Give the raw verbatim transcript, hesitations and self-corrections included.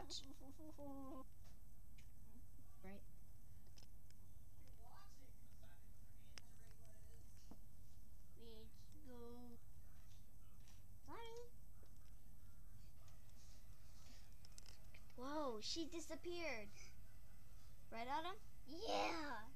Watch. Right. Let's go. Sorry. Whoa, she disappeared. Right, Autumn? Yeah.